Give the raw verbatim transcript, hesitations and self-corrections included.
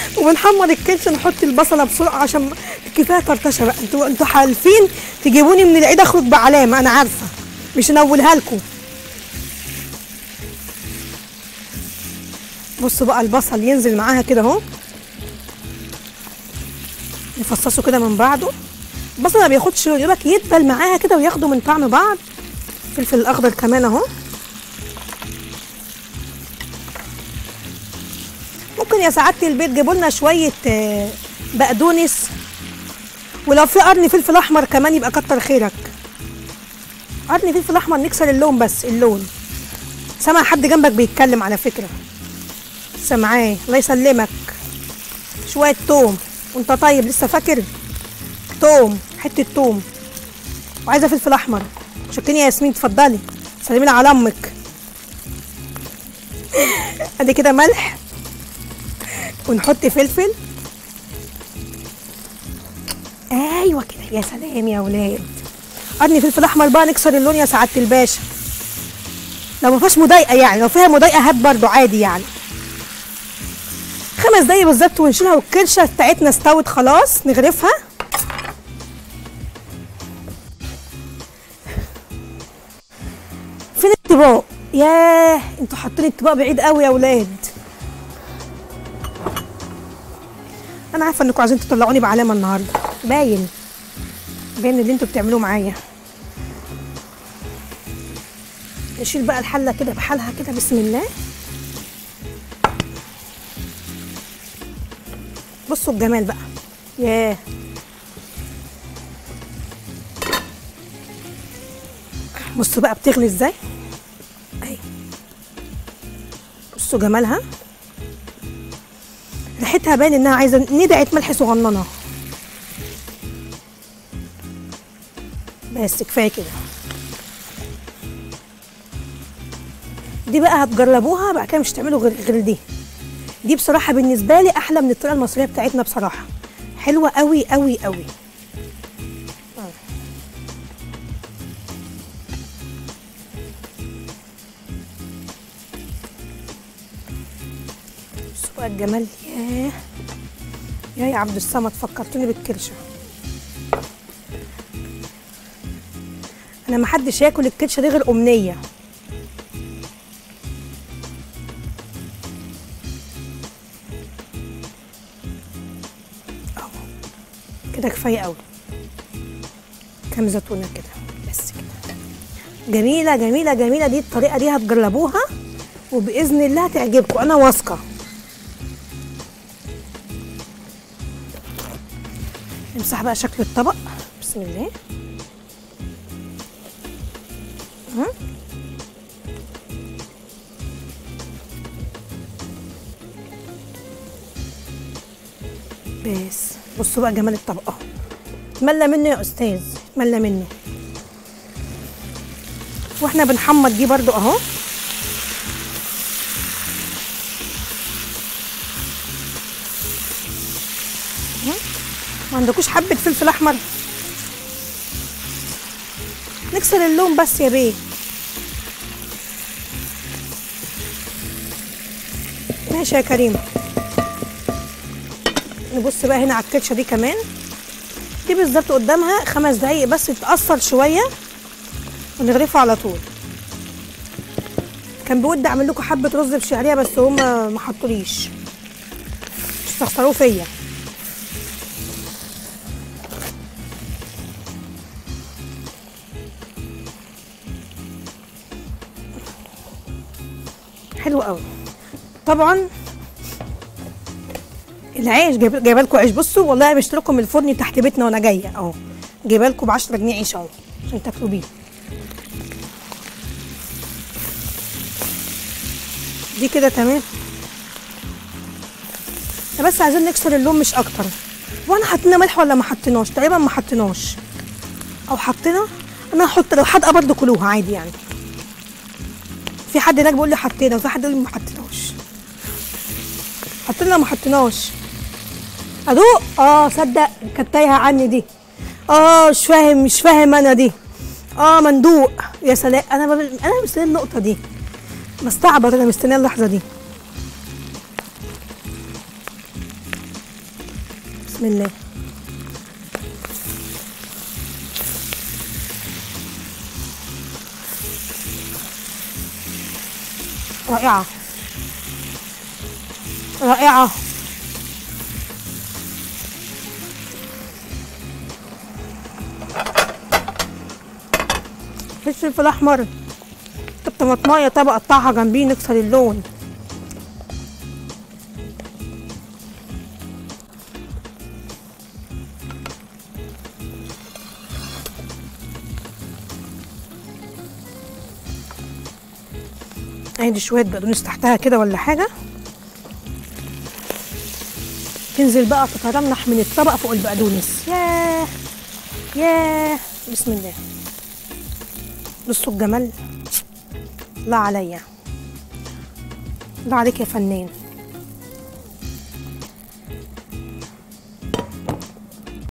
وبنحمر الكرشه نحط البصله بسرعه عشان كفايه طرطشه بقى. انتوا انتوا حالفين تجيبوني من العيد اخرج بعلامه، انا عارفه مش هنولها لكم. بصوا بقى البصل ينزل معاها كده اهو، نفصصه كده من بعضه. البصل ما بياخدش لون، يبقى يدبل معاها كده وياخدوا من طعم بعض. الفلفل الاخضر كمان اهو. ممكن يا سعاده البيت جيبوا لنا شويه بقدونس، ولو في قرن فلفل احمر كمان يبقى كتر خيرك. قرن فلفل احمر نكسر اللون، بس اللون. سامع حد جنبك بيتكلم على فكره، سامعاه، الله يسلمك. شويه توم وانت طيب، لسه فاكر؟ توم، حته توم، وعايزه فلفل احمر. شكرا يا ياسمين، اتفضلي سلمي لي على امك. ادي كده ملح، ونحط فلفل. ايوه كده، يا سلام يا ولاد. قرن فلفل احمر بقى نكسر اللون يا سعاده الباشا. لو ما فيهاش مضايقه يعني، لو فيها مضايقه هات برضو عادي يعني. خمس دقايق بالظبط ونشيلها، والكرشه بتاعتنا استوت خلاص، نغرفها. فين الطباق؟ ياه انتوا حاطين الطباق بعيد قوي يا ولاد. انا عارفه انكم عايزين تطلعوني بعلامه النهارده، باين باين اللي انتوا بتعملوه معايا. نشيل بقى الحله كده بحالها كده، بسم الله. بصوا الجمال بقى، ياه. بصوا بقى بتغلي ازاي اهي، بصوا جمالها. ريحتها باين انها عايزه ندعه ملح صغننه، بس كفايه كده. دي بقى هتجربوها بقى كده، مش هتعملوا غير غير دي. دي بصراحه بالنسبه لي احلى من الطريقه المصريه بتاعتنا، بصراحه حلوه قوي قوي قوي. بصوا بقى الجمال، ياه يا يا عبد الصمد، فكرتوني بالكرشه. انا ما حدش ياكل الكرشه دي غير امنيه. اهو كده كفايه قوي، كام زيتونه كده بس كده. جميله جميله جميله، دي الطريقه دي هتجربوها وباذن الله هتعجبكم، انا واثقه. نمسح بقى شكل الطبق، بسم الله. بس بصوا بقى جمال الطبق اهو، اتملى منه يا استاذ، اتملى منه. واحنا بنحمر دي برضو اهو. ما عندكوش حبه فلفل احمر؟ نكسر اللون بس يا بيه. ماشي يا كريم. نبص بقى هنا على الكرشه دي كمان، دي بالظبط قدامها خمس دقايق بس تتأثر شويه ونغرفها على طول. كان بودي اعمل لكم حبه رز بشعريه بس هما ما حطوليش، استخسروه فيا. حلو قوي. طبعا العيش جايبه لكم عيش، بصوا والله بشتركم من الفرن تحت بيتنا وانا جايه اهو، جايبه لكم ب عشرة جنيه عيش اهو عشان تاكلوا بيه. دي كده تمام، بس عايزين نكسر اللون مش اكتر. وانا حطينا ملح ولا ما حطيناش؟ تقريبا ما حطيناش، او حطينا. انا هحط لو حادقه برده كلوها عادي يعني. في حد هناك بيقول لي حطينا، وفي حد يقول لي ما حطيناش. حطينا ما حطيناش. ادوق؟ اه صدق كانت تايهه عني دي. اه مش فاهم مش فاهم انا دي. اه مندوق. يا سلام، انا بب... انا مستنيه النقطه دي، بستعبط، انا مستنيه اللحظه دي. بسم الله. رائعة رائعة. الفلفل الأحمر الطماطماية طبقة اقطعها جنبيه نكسر اللون. ادي شويه بقدونس تحتها كده ولا حاجه، تنزل بقى تترنح من الطبق فوق البقدونس. ياه ياه بسم الله. بصوا الجمال، الله عليا، الله عليك يا فنان.